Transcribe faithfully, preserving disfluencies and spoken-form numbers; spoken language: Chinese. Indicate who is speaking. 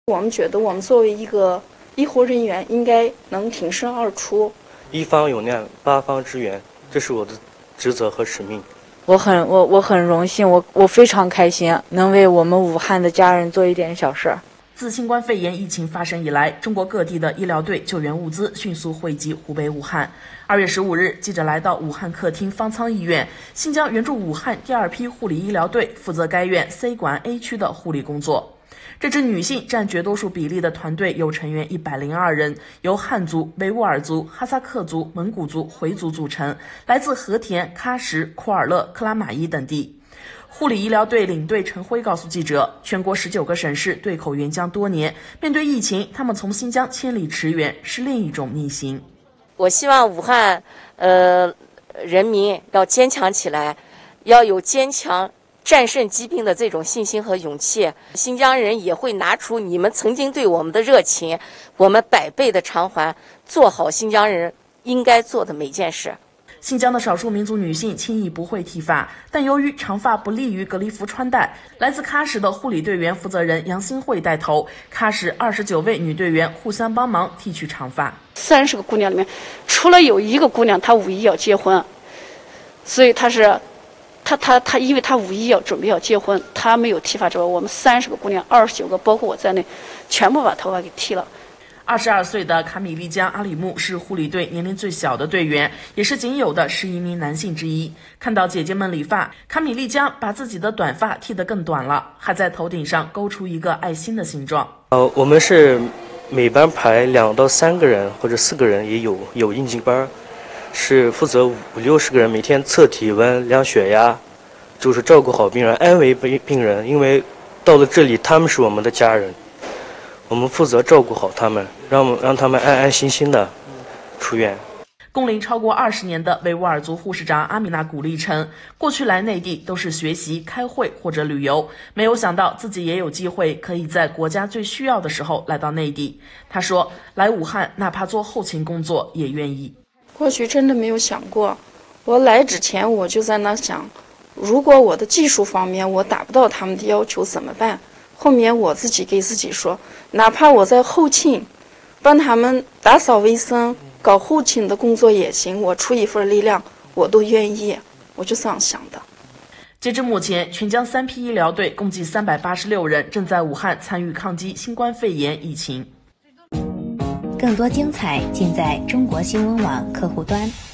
Speaker 1: 我们觉得我们作为一个医护人员，应该能挺身而出。
Speaker 2: 一方有难，八方支援，这是我的职责和使命。
Speaker 3: 我很我我很荣幸，我我非常开心，能为我们武汉的家人做一点小事。
Speaker 4: 自新冠肺炎疫情发生以来，中国各地的医疗队救援物资迅速汇集湖北武汉。二月十五日，记者来到武汉客厅方舱医院，新疆援助武汉第二批护理医疗队负责该院 C 管 A 区的护理工作。这支女性占绝多数比例的团队有成员一百零二人，由汉族、维吾尔族、哈萨克族、蒙古族、回族组成，来自和田、喀什、库尔勒、克拉玛依等地。护理医疗队领队陈辉告诉记者，全国十九个省市对口援疆多年，面对疫情，他们从新疆千里驰援是另一种逆行。
Speaker 5: 我希望武汉呃人民要坚强起来，要有坚强战胜疾病的这种信心和勇气。新疆人也会拿出你们曾经对我们的热情，我们百倍的偿还，做好新疆人应该做的每件事。
Speaker 4: 新疆的少数民族女性轻易不会剃发，但由于长发不利于隔离服穿戴，来自喀什的护理队员负责人杨新慧带头，喀什二十九位女队员互相帮忙剃去长发。
Speaker 1: 三十个姑娘里面，除了有一个姑娘她五一要结婚，所以她是，她她她，因为她五一要准备要结婚，她没有剃发之外，我们三十个姑娘，二十九个包括我在内，全部把头发给剃了。
Speaker 4: 二十二岁的卡米利江阿里木是护理队年龄最小的队员，也是仅有的十一名男性之一。看到姐姐们理发，卡米利江把自己的短发剃得更短了，还在头顶上勾出一个爱心的形状。
Speaker 2: 呃，我们是每班排两到三个人或者四个人，也有有应急班，是负责五六十个人，每天测体温、量血压，就是照顾好病人，安慰病病人。因为到了这里，他们是我们的家人。我们负责照顾好他们，让让他们安安心心的出院。
Speaker 4: 工龄超过二十年的维吾尔族护士长阿米娜鼓励称，过去来内地都是学习、开会或者旅游，没有想到自己也有机会可以在国家最需要的时候来到内地。他说，来武汉哪怕做后勤工作也愿意。
Speaker 1: 过去真的没有想过，我来之前我就在那想，如果我的技术方面我达不到他们的要求怎么办？后面我自己给自己说，哪怕我在后勤帮他们打扫卫生、搞后勤的工作也行，我出一份力量我都愿意，我就这样想的。
Speaker 4: 截至目前，全疆三批医疗队共计三百八十六人正在武汉参与抗击新冠肺炎疫情。
Speaker 6: 更多精彩尽在中国新闻网客户端。